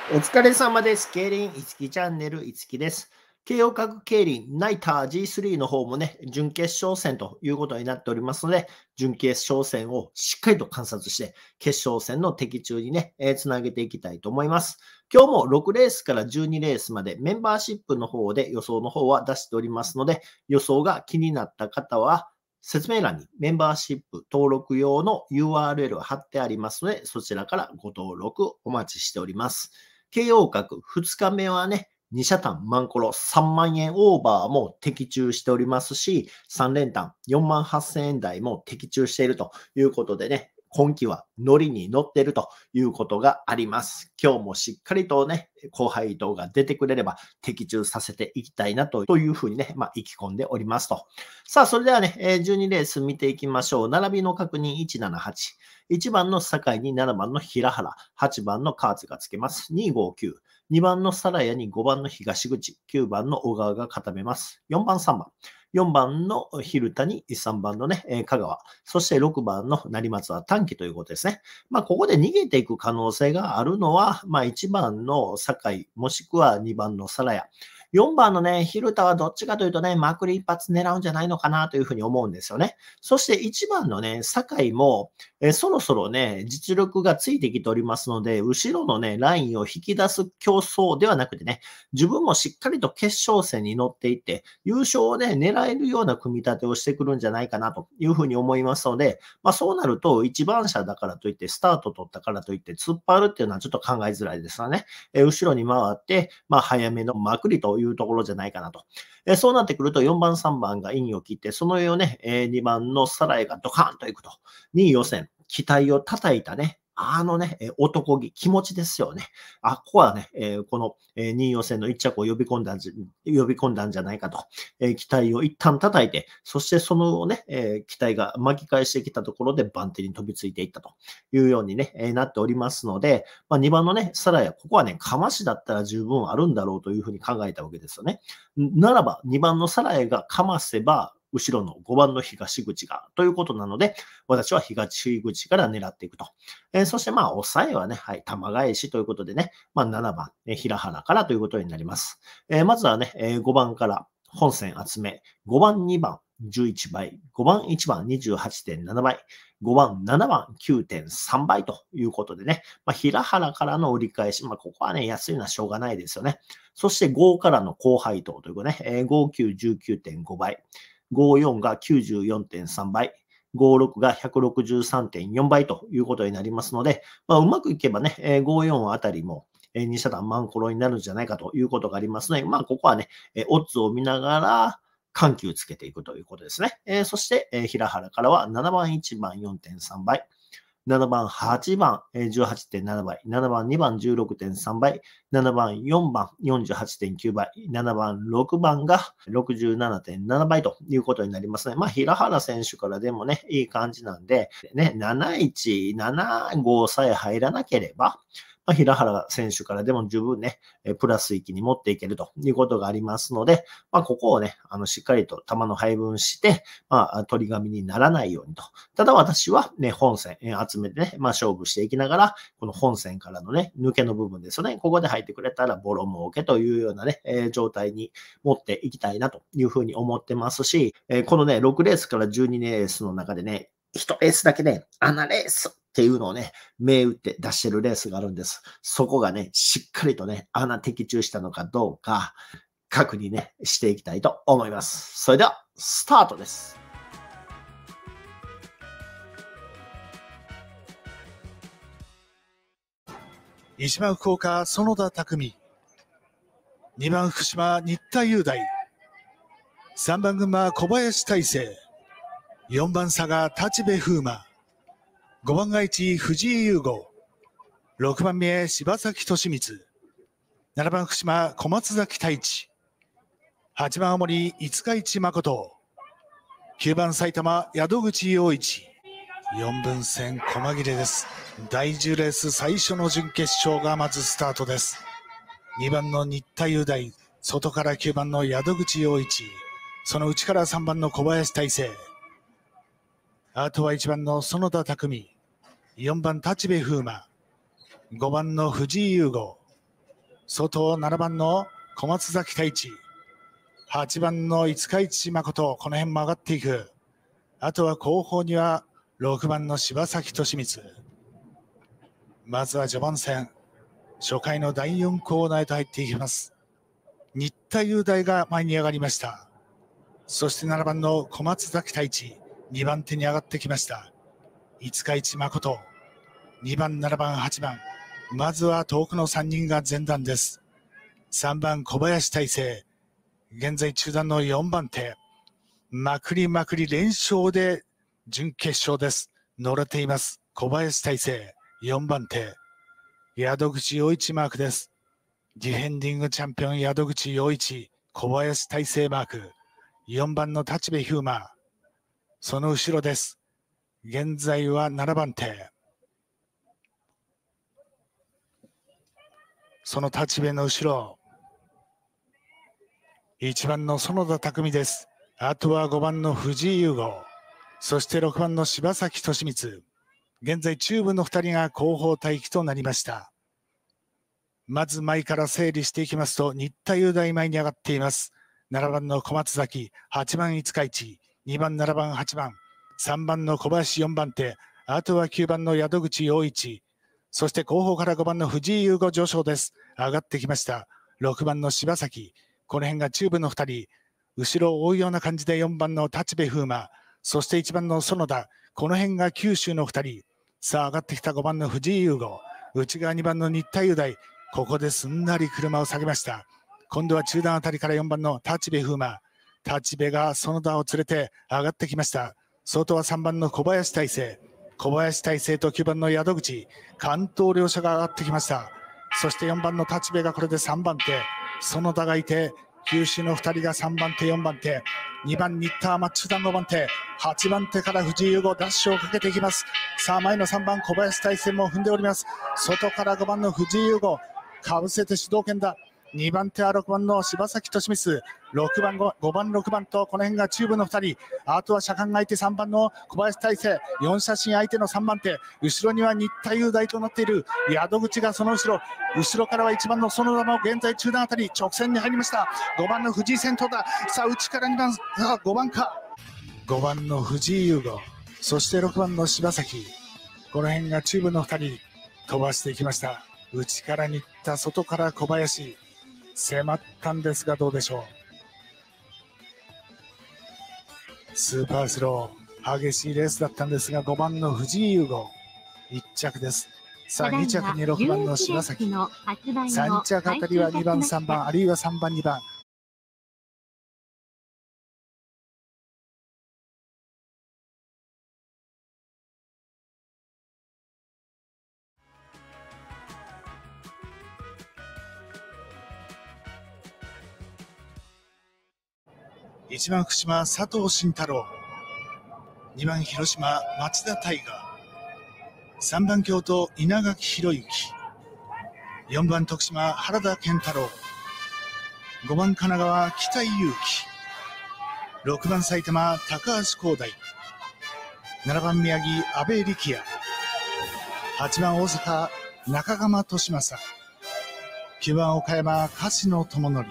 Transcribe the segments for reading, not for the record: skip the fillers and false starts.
お疲れ様です。競輪いつきチャンネルいつきです。慶応各競輪ナイター G3 の方もね、準決勝戦ということになっておりますので、準決勝戦をしっかりと観察して、決勝戦の的中にね、つなげていきたいと思います。今日も6レースから12レースまでメンバーシップの方で予想の方は出しておりますので、予想が気になった方は、説明欄にメンバーシップ登録用の URL が貼ってありますので、そちらからご登録お待ちしております。慶応角2日目はね、2社単マンコロ3万円オーバーも的中しておりますし、3連単4万8000円台も的中しているということでね、今期はノリに乗っているということがあります。今日もしっかりとね、高配当が出てくれれば的中させていきたいなというふうにね、意気込んでおりますと。さあ、それではね、12レース見ていきましょう。並びの確認178。1番の酒井に7番の平原、8番のカーツがつけます。259。2番のサラヤに5番の東口、9番の小川が固めます。4番、3番。4番の蛭田に3番のね、香川。そして6番の成松は短期ということですね。ここで逃げていく可能性があるのは、1番の酒井、もしくは2番のサラヤ。4番のね、蛭田はどっちかというとね、まくり一発狙うんじゃないのかなというふうに思うんですよね。そして1番のね、酒井も、そろそろね、実力がついてきておりますので、後ろのね、ラインを引き出す競争ではなくてね、自分もしっかりと決勝戦に乗っていって、優勝をね、狙えるような組み立てをしてくるんじゃないかなというふうに思いますので、そうなると、一番車だからといって、スタート取ったからといって、突っ張るっていうのはちょっと考えづらいですよね。後ろに回って、早めのまくりというところじゃないかなと。そうなってくると、4番、3番がインを切って、その上をね、2番のサラエがドカーンといくと。2位予選、期待を叩いたね、男気、気持ちですよね。ここはね、この、2位予選の1着を呼び込んだんじゃないかと。期待を一旦叩いて、そしてそのね、期待が巻き返してきたところで番手に飛びついていったというようにね、なっておりますので、2番のね、サラヤ、ここはね、かましだったら十分あるんだろうというふうに考えたわけですよね。ならば、2番のサラヤがかませば、後ろの5番の東口が、ということなので、私は東口から狙っていくと。そして、抑えはね、はい、玉返しということでね、7番、平原からということになります。まずはね、5番から本線集め、5番、2番、11倍、5番、1番、28.7倍、5番、7番、9.3倍ということでね、平原からの折り返し、ここはね、安いのはしょうがないですよね。そして5からの高配当ということでね、59、19.5倍、54が94.3倍、56が163.4倍ということになりますので、うまくいけばね、54あたりも、2社団満コロになるんじゃないかということがありますので、ここはね、オッズを見ながら、緩急つけていくということですね。そして、平原からは7番1番4.3倍、7番8番18.7倍、7番2番16.3倍、7番4番48.9倍、7番6番が67.7倍ということになりますね。平原選手からでもね、いい感じなんで、ね、71、75さえ入らなければ、平原選手からでも十分ね、プラス域に持っていけるということがありますので、ここをね、しっかりと球の配分して、取り紙にならないようにと。ただ私はね、本線、集めてね、勝負していきながら、この本線からのね、抜けの部分ですよね。ここで入ってくれたらボロ儲けというようなね、状態に持っていきたいなというふうに思ってますし、このね、6レースから12レースの中でね、1レースだけね、穴レースっていうのをね、銘打って出してるレースがあるんです。そこがね、しっかりとね、穴的中したのかどうか、確認ね、していきたいと思います。それでは、スタートです。 1番福岡、園田匠。2番福島、新田雄大。3番群馬、小林大成。4番佐賀、立部風磨。5番が1、藤井優吾。6番目、柴崎俊光。7番福島、小松崎太一。8番青森、五日市誠。9番埼玉、宿口陽一。4分線細切れです。第10レース最初の準決勝がまずスタートです。2番の新田雄大、外から9番の宿口陽一、その内から3番の小林大成、あとは1番の園田匠、4番立部風磨、5番の藤井優吾、 外7番の小松崎太一、8番の五日市誠、この辺も上がっていく。あとは後方には6番の柴崎俊光。まずは序盤戦、初回の第4コーナーへと入っていきます。新田雄大が前に上がりました。そして7番の小松崎太一、2番手に上がってきました。五日市誠、2番、7番、8番。まずは遠くの3人が前段です。3番、小林大成。現在中段の4番手。まくりまくり連勝で準決勝です。乗れています。小林大成、4番手。宿口陽一マークです。ディフェンディングチャンピオン宿口陽一、小林大成マーク。4番の立部飛馬。その後ろです。現在は7番手。その立部の後ろ。1番の園田匠です。あとは5番の藤井優吾。そして6番の柴崎俊光。現在中部の2人が後方待機となりました。まず前から整理していきますと、新田雄大前に上がっています。7番の小松崎、8番五日市、2番7番8番、3番の小林4番手、あとは9番の宿口陽一、そして後方から5番の藤井優吾上昇です。上がってきました。6番の柴崎、この辺が中部の2人、後ろを追うような感じで4番の立部風馬、そして1番の園田、この辺が九州の2人、さあ上がってきた5番の藤井優吾、内側2番の新田雄大、ここですんなり車を下げました。今度は中段あたりから4番の立部風馬、立部が園田を連れて上がってきました。外は3番の小林大成、小林大成と9番の宿口、関東両者が上がってきました。そして4番の立部がこれで3番手、園田がいて、九州の2人が3番手、4番手、2番新田は中段5番手、8番手から藤井優吾ダッシュをかけていきます。さあ前の3番小林大成も踏んでおります。外から5番の藤井優吾、かぶせて主導権だ。2番手は6番の柴崎俊光、6番 5番6番とこの辺が中部の2人、あとは車間が相手3番の小林大成、4車身相手の3番手、後ろには新田雄大となっている。宿口がその後ろからは1番の園田も現在中段あたり直線に入りました。5番の藤井先頭だ。さあ内から2番、さあ5番か、5番の藤井優吾、そして6番の柴崎、この辺が中部の2人飛ばしていきました。内から新田、外から小林、迫ったんですがどうでしょう。スーパースロー、激しいレースだったんですが5番の藤井優吾1着です。さあ2着に6番の柴崎、3着あたりは2番3番あるいは3番2番。1番福島佐藤慎太郎、2番広島町田大河、3番京都稲垣博之、4番徳島原田健太郎、5番神奈川北井祐希、6番埼玉高橋光大、7番宮城阿部力也、8番大阪中川利正、9番岡山柏野智則。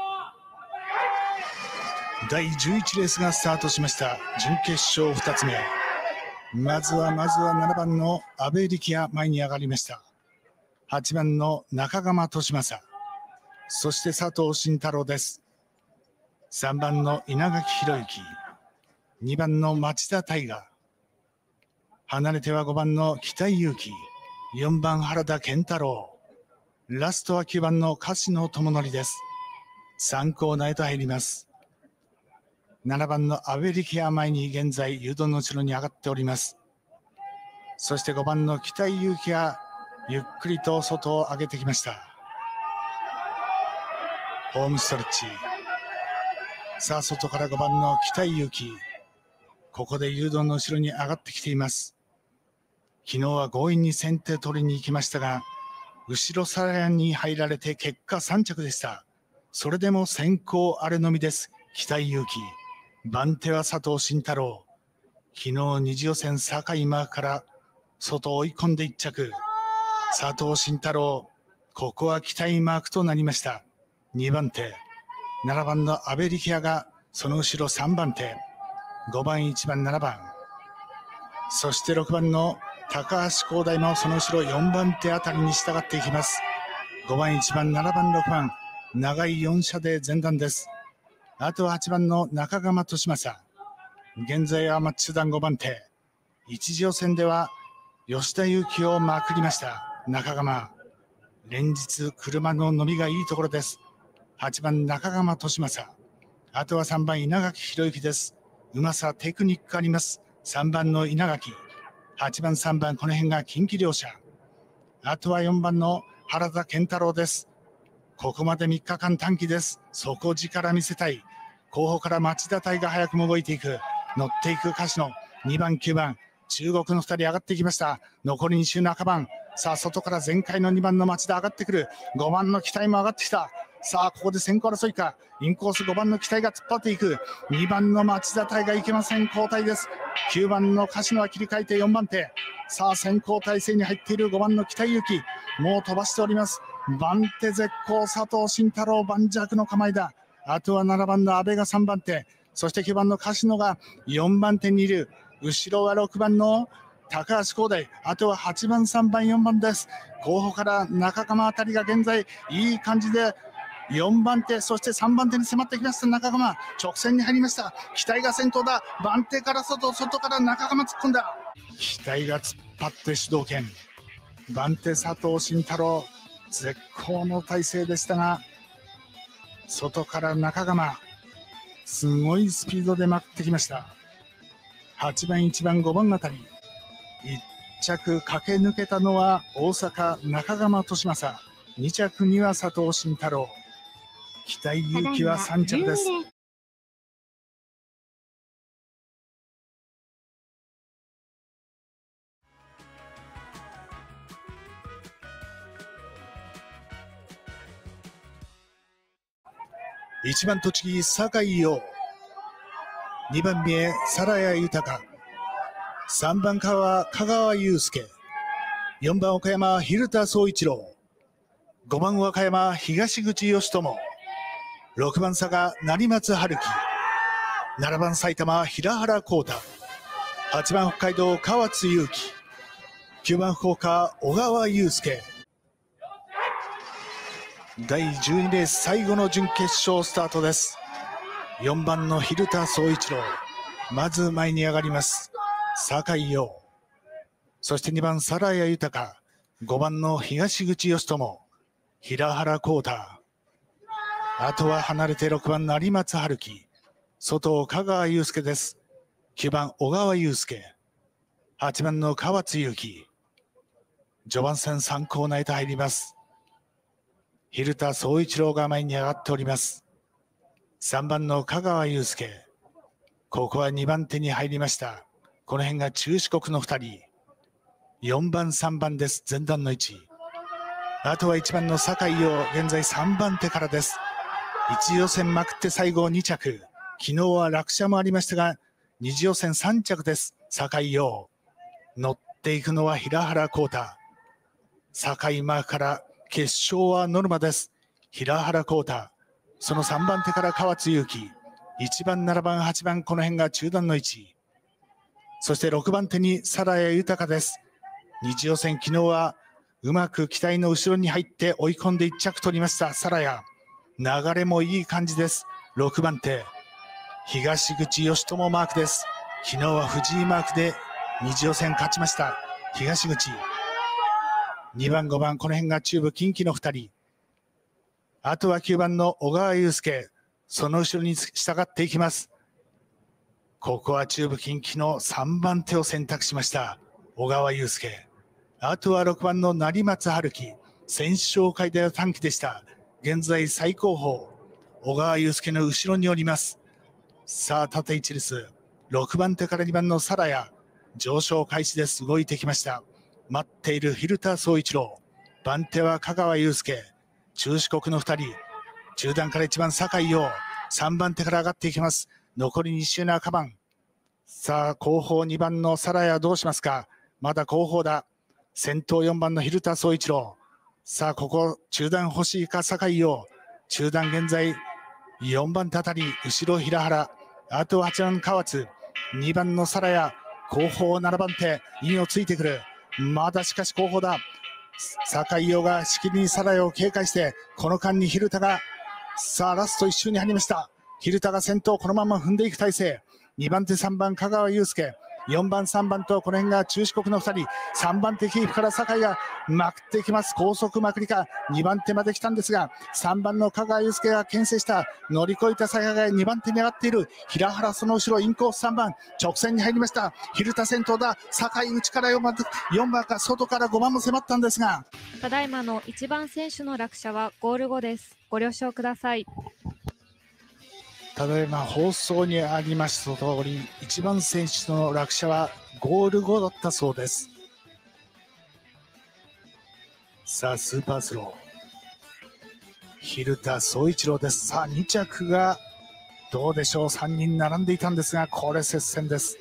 第11レースがスタートしました。準決勝2つ目。まずは7番の阿部力也前に上がりました。8番の中川利正、そして佐藤慎太郎です。3番の稲垣博之、2番の町田大河、離れては5番の北井祐希、4番原田健太郎、ラストは9番の柏野智則です。3コーナーへと入ります。7番の阿部力也前に現在誘導の後ろに上がっております。そして5番の北井祐希がゆっくりと外を上げてきました。ホームストレッチ。さあ外から5番の北井祐希、ここで誘導の後ろに上がってきています。昨日は強引に先手取りに行きましたが、後ろさらに入られて結果3着でした。それでも先行あれのみです。北井祐希、番手は佐藤慎太郎。昨日二次予選境今から外追い込んで1着。佐藤慎太郎、 ここは期待マークとなりました。2番手、7番の阿部力也がその後ろ3番手、5番、1番、7番、そして6番の高橋光大もその後ろ4番手あたりに従っていきます。5番、1番、7番、6番、長い4車で前段です。あとは8番の中川利正、現在はマッチ団5番手、一次予選では吉田裕樹をまくりました中川。連日車の伸びがいいところです。8番中川利正、あとは3番稲垣博之です。うまさテクニックあります。3番の稲垣、8番3番この辺が近畿両者、あとは4番の原田健太郎です。ここまで3日間短期です。底力見せたい。後方から町田隊が早くも動いていく。乗っていく柏野、2番9番中国の2人上がっていきました。残り2周中盤、さあ外から前回の2番の町田上がってくる。5番の期待も上がってきた。さあここで先行争いか。インコース5番の期待が突っ張っていく。2番の町田隊がいけません。交代です。9番の柏野は切り替えて4番手。さあ先行体制に入っている5番の期待行き、もう飛ばしております。番手絶好、佐藤慎太郎盤石の構えだ。あとは7番の阿部が3番手、そして9番の柏野が4番手にいる。後ろは6番の高橋光大、あとは8番3番4番です。後方から中川あたりが現在いい感じで4番手、そして3番手に迫ってきました。中川直線に入りました。期待が先頭だ。番手から外から中川突っ込んだ。期待が突っ張って主導権。番手佐藤慎太郎絶好の体勢でしたが、外から中川すごいスピードでまくってきました。8番1番5番あたり、1着駆け抜けたのは大阪中川利正、2着には佐藤慎太郎、期待勇気は3着です。1番栃木酒井陽、2番三重皿谷豊、3番香川祐介、4番岡山蛭田宗一郎、5番和歌山東口義友、6番佐賀成松春樹、7番埼玉平原幸太、8番北海道川津優輝、9番福岡小川祐介。第12レース最後の準決勝スタートです。4番の蛭田宗一郎、まず前に上がります酒井陽、そして2番皿谷豊、5番の東口義友、平原幸太、あとは離れて6番成松春樹、外香川祐介です。9番小川祐介、8番の川津優輝。序盤戦3コーナーへと入ります。蛭田宗一郎が前に上がっております。3番の香川祐介、ここは2番手に入りました。この辺が中四国の2人。4番3番です。前段の位置。あとは1番の酒井陽、現在3番手からです。1予選まくって最後2着、昨日は落車もありましたが2次予選3着です。酒井陽、乗っていくのは平原幸太。酒井マークから決勝はノルマです。平原幸太、その3番手から川津優輝、1番7番8番この辺が中段の位置、そして6番手に皿谷豊です。2次予選昨日はうまく機体の後ろに入って追い込んで1着取りました皿谷。流れもいい感じです。6番手東口義友マークです。昨日は藤井マークで2次予選勝ちました東口。2番5番この辺が中部近畿の2人、あとは9番の小川祐介、その後ろに従っていきます。ここは中部近畿の3番手を選択しました小川祐介。あとは6番の成松春樹、選手紹介では短期でした。現在最高峰小川祐介の後ろにおります。さあ縦一列、6番手から2番の皿谷、上昇開始です。動いてきました。待っている蛭田宗一郎、番手は香川祐介、中四国の2人、中段から1番酒井陽、3番手から上がっていきます。残り2周中盤。さあ後方2番の皿谷どうしますか。まだ後方だ。先頭4番の蛭田宗一郎、 さあ、ここ、中段欲しいか、酒井陽。中段現在、4番手あたり、後ろ平原。あと8番河津。2番の皿谷。後方7番手、インをついてくる。まだしかし後方だ。酒井陽がしきりに皿谷を警戒して、この間に蛭田が、さあ、ラスト1周に入りました。蛭田が先頭、このまま踏んでいく体勢。2番手、3番、香川祐介。4番、3番と、この辺が中四国の2人。3番手、キープから酒井がまくっていきます。高速まくりか。2番手まで来たんですが、3番の香川祐介が牽制した。乗り越えた酒井が2番手に上がっている。平原その後ろ、インコース3番。直線に入りました。蛭田先頭だ。酒井内から4番か、外から5番も迫ったんですが。 ただいまの1番選手の落車はゴール後です。ご了承ください。 ただいま放送にありました通り、1番選手の落車はゴール後だったそうです。さあ、スーパースロー。蛭田宗一郎です。さあ、2着がどうでしょう。3人並んでいたんですが、これ接戦です。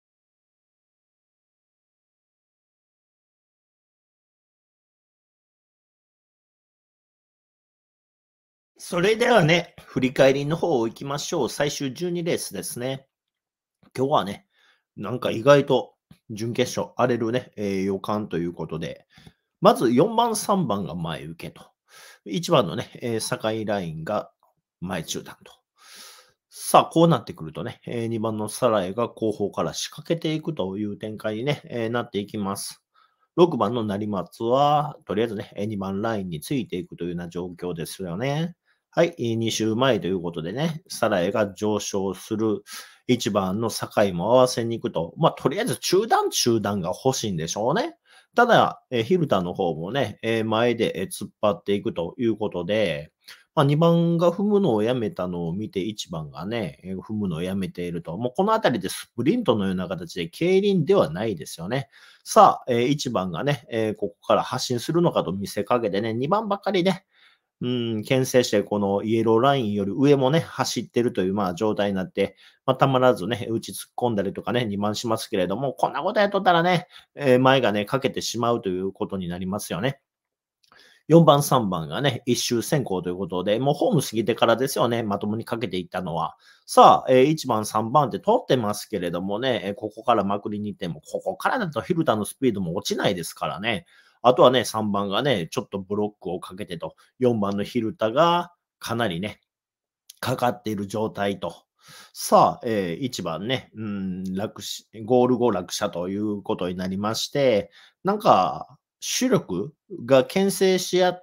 それではね、振り返りの方を行きましょう。最終12レースですね。今日はね、なんか意外と準決勝荒れるね、予感ということで、まず4番、3番が前受けと。1番のね、境ラインが前中段と。さあ、こうなってくるとね、2番のサラエが後方から仕掛けていくという展開にね、なっていきます。6番の成松は、とりあえずね、2番ラインについていくというような状況ですよね。はい、2周前ということでね、サラエが上昇する。1番の境も合わせに行くと。まあ、とりあえず中段が欲しいんでしょうね。ただ、蛭田の方もね、前で突っ張っていくということで、まあ、2番が踏むのをやめたのを見て、1番がね、踏むのをやめていると。もうこのあたりでスプリントのような形で競輪ではないですよね。さあ、1番がね、ここから発進するのかと見せかけてね、2番ばっかりね、牽制して、このイエローラインより上もね、走ってるという、まあ、状態になって、まあ、たまらずね、内突っ込んだりとかね、2番しますけれども、こんなことやっとったらね、前がね、かけてしまうということになりますよね。4番、3番がね、一周先行ということで、もうホーム過ぎてからですよね、まともにかけていったのは。さあ、1番、3番って取ってますけれどもね、ここからまくりに行っても、ここからだと蛭田のスピードも落ちないですからね。あとはね、3番がね、ちょっとブロックをかけてと、4番の蛭田がかなりね、かかっている状態と。さあ、1番ね、ゴール後落車ということになりまして、なんか、主力が牽制し合って、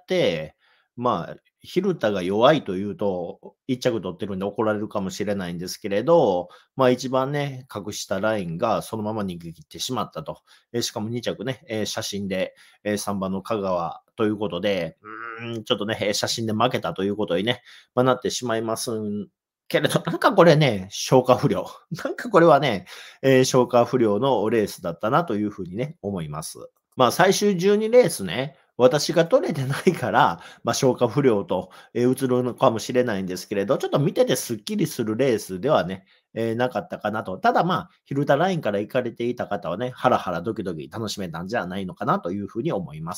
まあ、蛭田が弱いというと、1着取ってるんで怒られるかもしれないんですけれど、まあ一番ね、隠したラインがそのまま逃げ切ってしまったと。しかも2着ね、写真で、3番の香川ということで、ちょっとね、写真で負けたということにね、まあ、なってしまいますけれど、なんかこれね、消化不良。なんかこれはね、消化不良のレースだったなというふうにね、思います。まあ最終12レースね、私が取れてないから、まあ消化不良と、映るのかもしれないんですけれど、ちょっと見ててスッキリするレースではね、なかったかなと。ただまあ、ヒルタラインから行かれていた方はね、ハラハラドキドキ楽しめたんじゃないのかなというふうに思います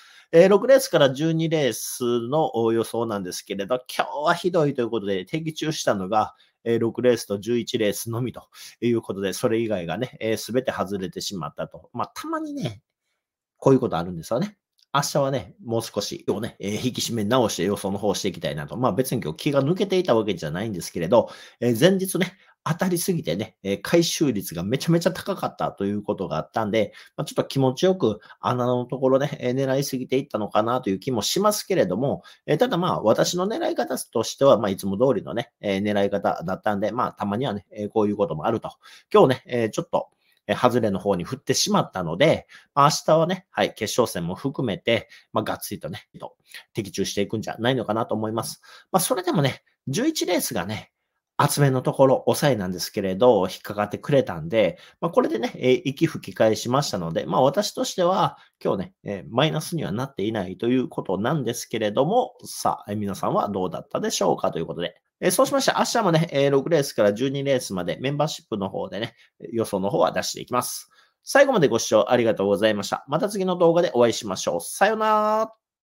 。6レースから12レースの予想なんですけれど、今日はひどいということで、的中したのが、6レースと11レースのみということで、それ以外がね、すべて外れてしまったと。まあ、たまにね、こういうことあるんですよね。明日はね、もう少しをね、引き締め直して予想の方をしていきたいなと。まあ別に今日気が抜けていたわけじゃないんですけれど、前日ね、当たりすぎてね、回収率がめちゃめちゃ高かったということがあったんで、まあ、ちょっと気持ちよく穴のところね、狙いすぎていったのかなという気もしますけれども、ただまあ私の狙い方としては、まあいつも通りのね、狙い方だったんで、まあたまにはね、こういうこともあると。今日ね、ちょっと、外れの方に振ってしまったので、明日はね、はい、決勝戦も含めて、まあ、がっつりとね、的中していくんじゃないのかなと思います。まあ、それでもね、11レースがね、厚めのところ、抑えなんですけれど、引っかかってくれたんで、まあ、これでね、息吹き返しましたので、まあ、私としては、今日ね、マイナスにはなっていないということなんですけれども、さあ、皆さんはどうだったでしょうかということで、そうしまして、明日もね、6レースから12レースまでメンバーシップの方でね、予想の方は出していきます。最後までご視聴ありがとうございました。また次の動画でお会いしましょう。さようなら。